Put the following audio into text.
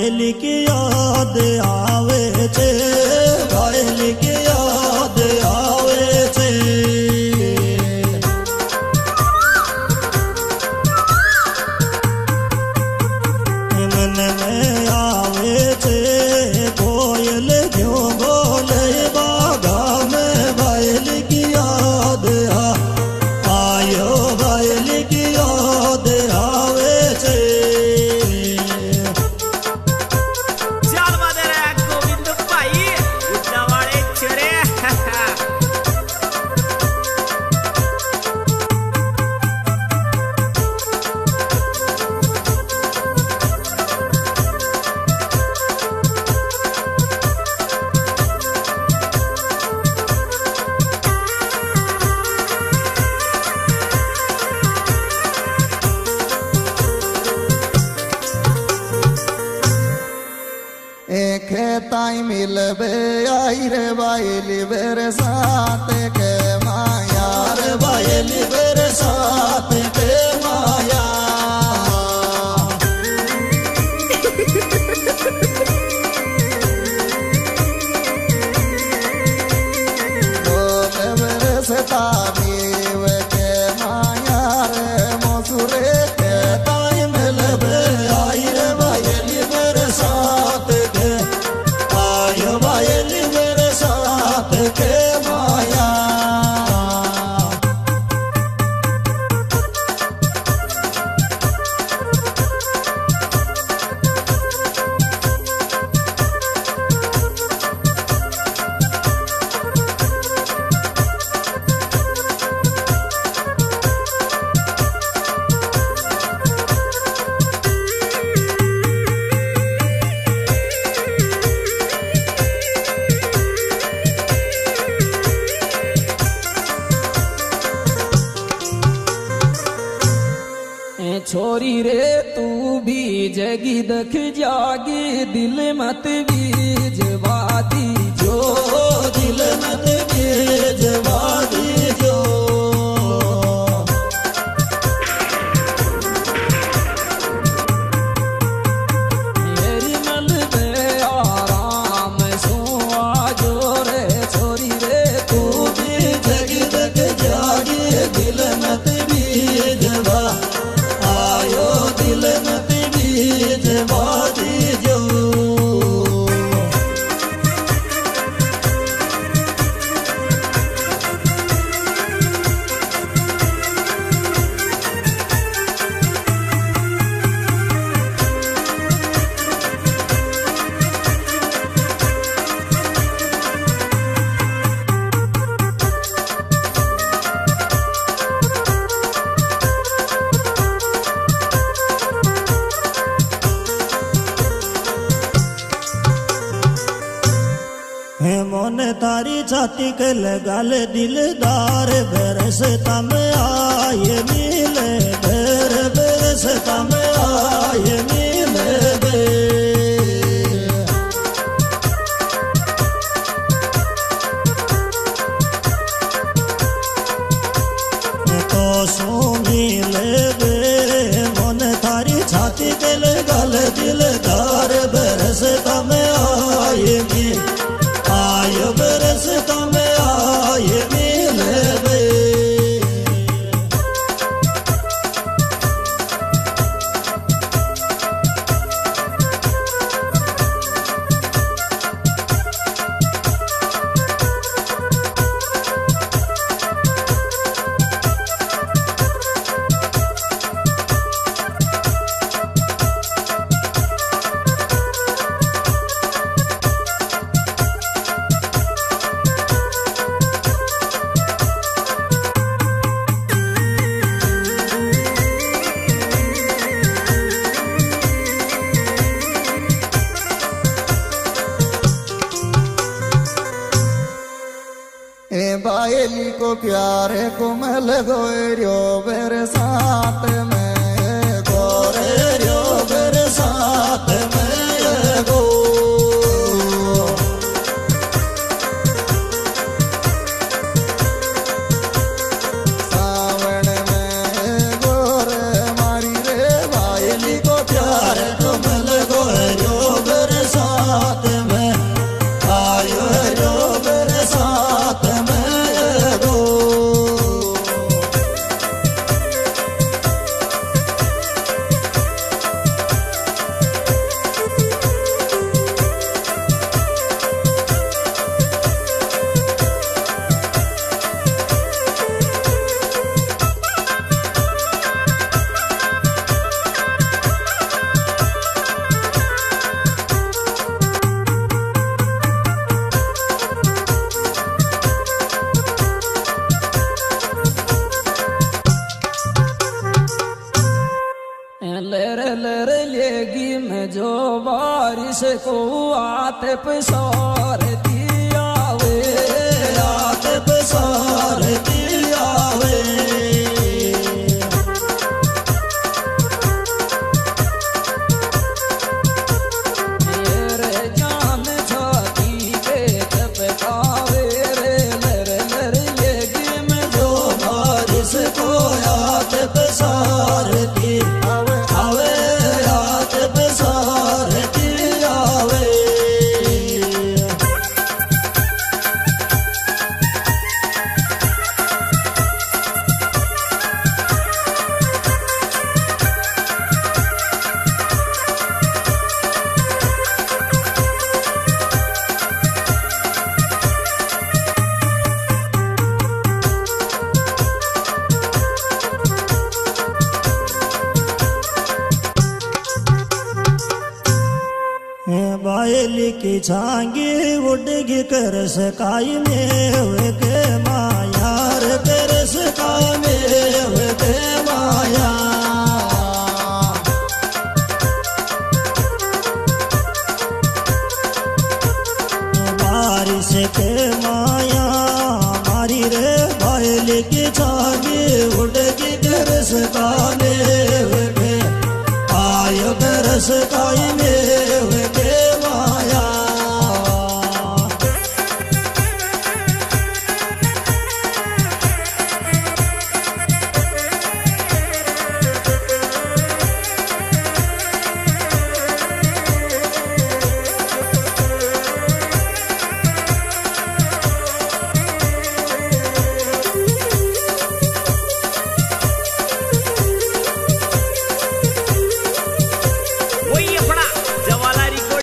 वायली की याद आवे छे, वायली की याद आवे छे। मन में आवे छे कोयल क्यों बोले बागा में वायली की याद आयो, वायली की याद आवे छे। खेताई मिलबे आई रे वायली बेरे साथ के माया, रे वायली बेरे साथ के माया। बोले बेरे से तामीव के माया रे मसुरे खेताई मिलबे आई रे वायली बेरे साथ के आयो, वायली बेरे साथ के माया। छोरी रे तू भी जगी दख जागी, दिल मत बीज वादी जो दिल मत बीज वादी जो। मेरी मल में आराम सुआ जो रे छोरी रे तू भी जगी दख जागी, दिल मत बीज आयो, दिल मत बीज वादी जो। हे मोने तारी छाती के लगाल दिलदार, बरसता में आए मिले बेर, बरसता में आए मिले बेर। तो सो मिले बे मोने तारी छाती के लगाल दिलदार, बरसता में आए मिले आयो, बरसता में आए मिले बे। वायली को प्यारे को मिल गोरियो बेरे साथ में, गोरियो बेरे साथ में गो। सावन में गोरे मारी रे वायली को प्यारे को मिल गोरियो बारिश को आते पसार दिया वे, आते पसार दिया वे। मेरे जान छाती पे चपकावे रे लर लर लेगी में जो बारिश को आते पसार दी आवे, आते पसार दिया वे। बायली की छांगी उड़गी कर सकाई में हुए के मायार कर सकाई में हुए के माया। बारिश के माया मारी रे बायली की छांगी उड़गी कर सकाई में हुए के आयो कर सकाई में हुए